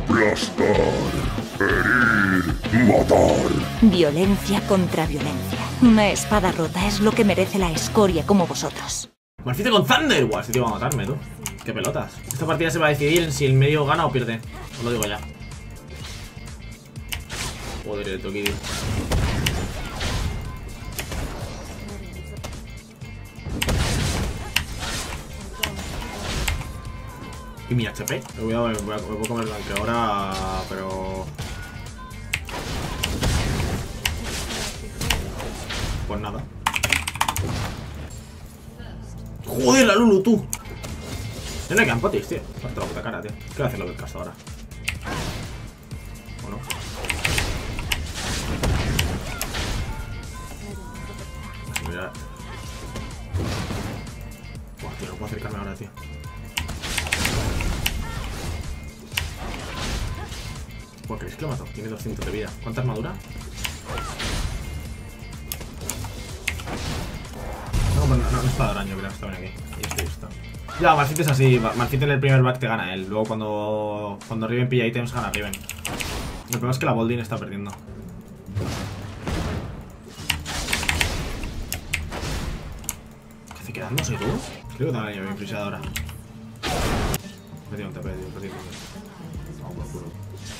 Aplastar, herir, matar. Violencia contra violencia. Una espada rota es lo que merece la escoria como vosotros. Malphite con Thunder. Guau, este tío va a matarme, tú. Qué pelotas. Esta partida se va a decidir en si el medio gana o pierde. Os lo digo ya. Joder, el toque. Y mi HP. Me voy a comer blanque ahora, pero... Pues nada. Joder, la Lulu, tú. No hay campotis, tío. Hasta la puta cara, tío. ¿Qué voy a hacer lo del caso ahora? ¿O no? Mira. Buah, tío, no puedo acercarme ahora, tío. Buah, ¿creéis que lo mato? Tiene 200 de vida. ¿Cuánta armadura? No está de daño, creo. Está bien aquí. Y estoy listo. Ya, Malphite es así. Malphite en el primer back te gana él. Luego cuando Riven pilla ítems gana Riven. El problema es que la Boldin está perdiendo. ¿Qué hace quedándose tú? Creo que también bien friseado ahora. Metí un TP, tío. Vamos por culo.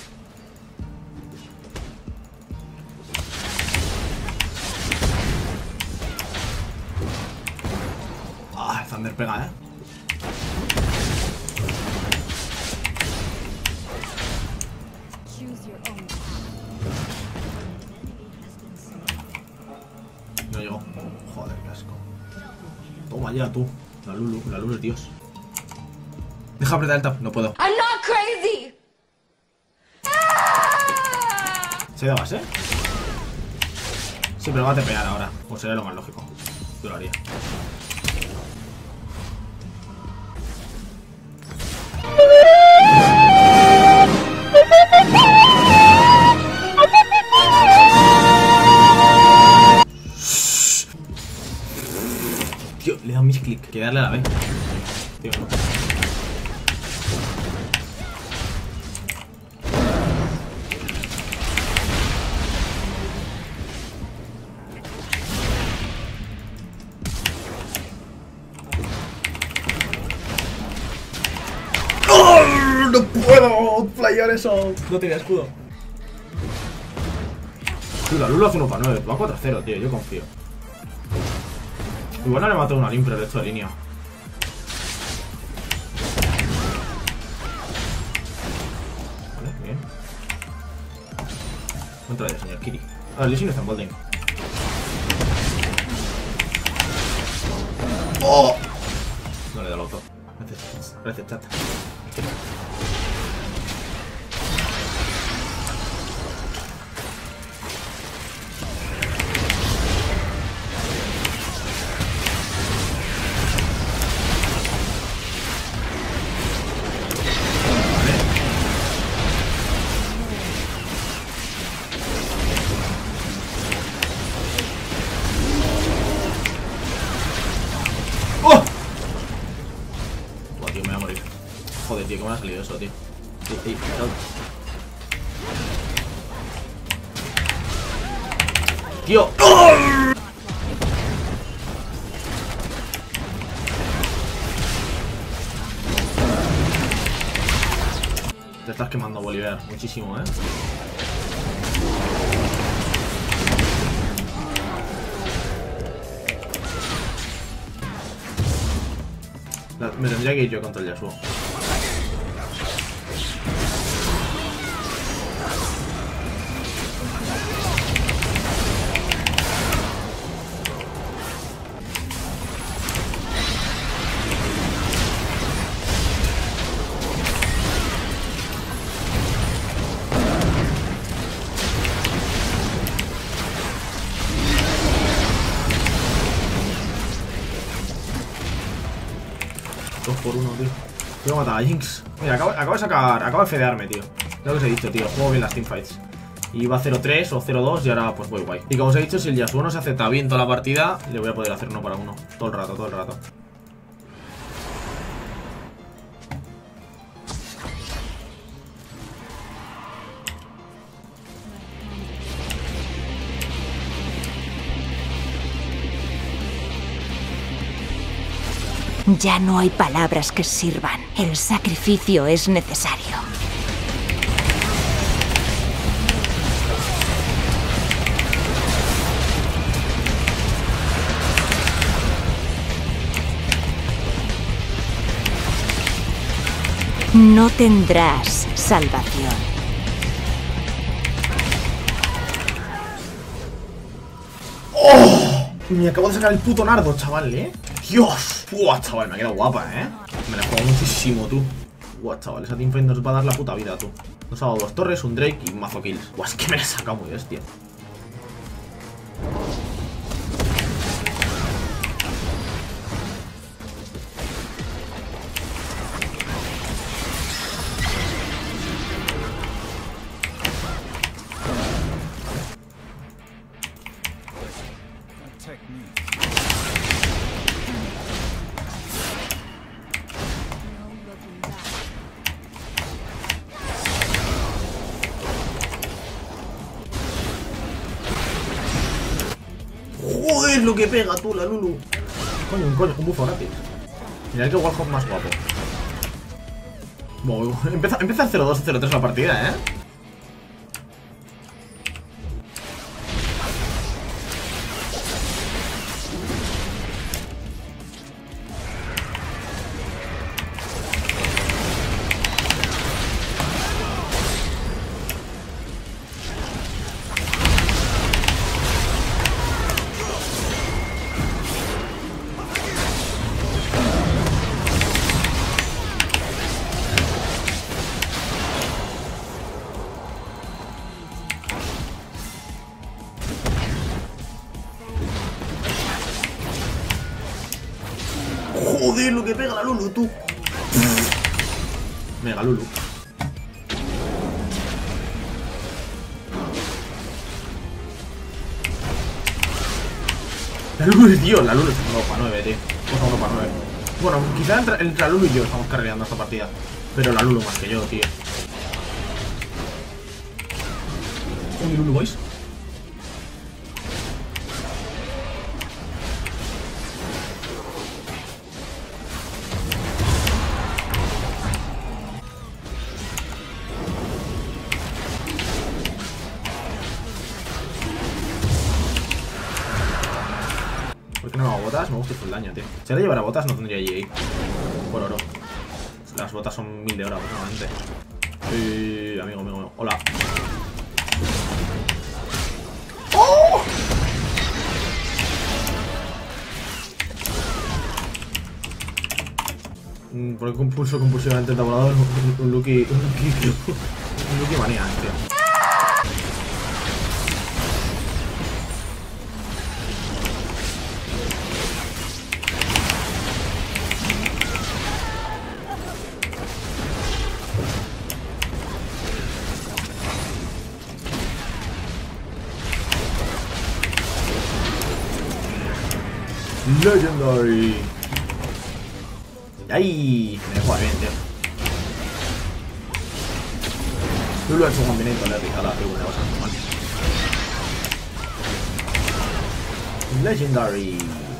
Ah, el Thunder pega, No llegó. Joder, qué asco. Toma ya, tú. La Lulu es Dios. Deja apretar el tap, no puedo. I'm not crazy. ¿Se da base? Sí, pero va a tepear ahora. Pues sería lo más lógico. Yo lo haría. Tío, le he dado misclick. Hay que darle a la B. Tío, no. ¡Oh! ¡No puedo flyar eso! No tenía escudo. Tío, la Lulu hace 1 para 9. Va 4-0, tío. Yo confío. Igual no le mató una limpia el resto de línea. Vale, bien. Contra el señor Kiri. A ver, Lee Sin está en Bolding. ¡Oh! No le da el auto. Gracias, chat. ¡Oh! Buah, tío, me voy a morir. Joder, tío, ¿cómo me ha salido eso, tío? Tío. ¡Oh! Te estás quemando, Bolívar. Muchísimo, ¿eh? Me tendría que ir yo contra el Yasuo. Por uno, tío. Voy a matar a Jinx. Mira, acabo de fedearme, tío. Lo que os he dicho, tío. Juego bien las teamfights. Iba 0-3 o 0-2 y ahora pues voy guay. Y como os he dicho, si el Yasuo no se acepta bien toda la partida, le voy a poder hacer 1 para 1. Todo el rato, todo el rato. Ya no hay palabras que sirvan. El sacrificio es necesario. No tendrás salvación. ¡Oh! Me acabo de sacar el puto nardo, chaval, ¡Dios! ¡Buah, chaval! Me ha quedado guapa, Me la he jugado muchísimo, tú. ¡Buah, chaval! Esa teamfight nos va a dar la puta vida, tú. Nos ha dado 2 torres, un Drake y un mazo kills. ¡Buah! Es que me la he sacado muy bestia. Joder, lo que pega tú, la Lulu. Coño, un bufo gratis. Mirad que Warhawk más guapo. Bueno, empieza el 0-2 o 0-3 la partida, Joder, lo que pega la Lulu, tú. Mega Lulu. La Lulu, tío, la Lulu está 1 para 9, tío. Está 1 para 9. Bueno, quizá entre la Lulu y yo estamos carreando esta partida. Pero la Lulu más que yo, tío. ¿Cómo Lulu, boys? ¿Por qué no me hago botas? Me gusta el daño, tío. Si ahora llevara botas no tendría GA. Por oro. Las botas son 1000 de oro aproximadamente. Amigo. Hola. ¡Oh! Por el compulso compulsivamente tabulador. Un Lucky manía, tío. Legendary. ¡Ay! Me juega bien, tío. Tú lo has hecho un combinito, le has dejado la figura, vas a mal. Legendary.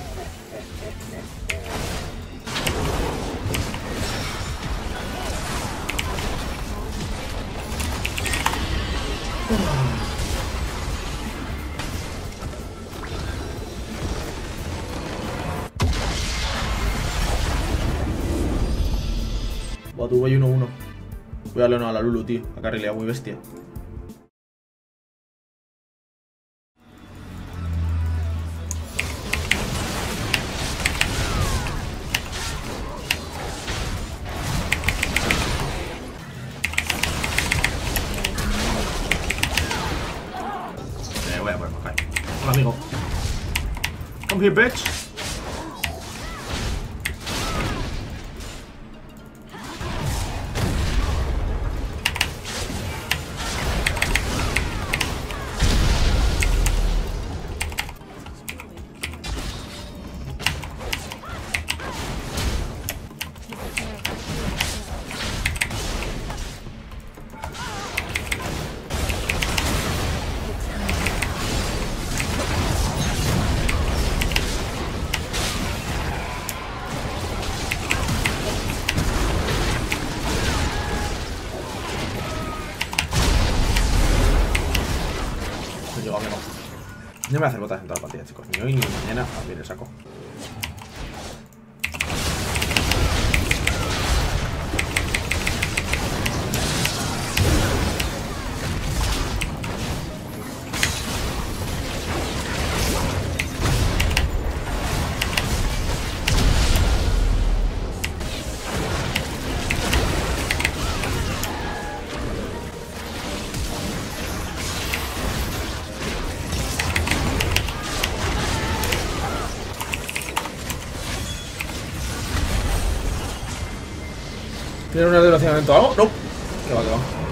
Tú voy 1-1. Voy a darle uno a la Lulu, tío. La carrilea muy bestia. Voy a poner más. Hola, amigo. Come here, bitch. No me voy a hacer botas en toda la partida, chicos. Ni hoy ni mañana. A ver, el saco. ¿Tiene un desgraciamiento o algo? No. Que va, que va.